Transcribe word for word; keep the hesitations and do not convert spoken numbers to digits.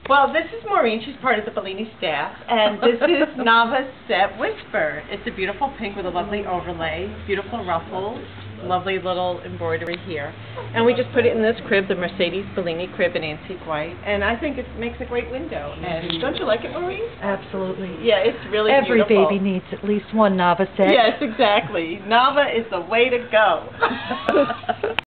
Well, this is Maureen. She's part of the Bellini staff, and this is Nava's set Whisper. It's a beautiful pink with a lovely overlay, beautiful ruffles, lovely little embroidery here. And we just put it in this crib, the Mercedes Bellini crib in antique white, and I think it makes a great window. And don't you like it, Maureen? Absolutely. Yeah, it's really Every beautiful. baby needs at least one Nava set. Yes, exactly. Nava is the way to go.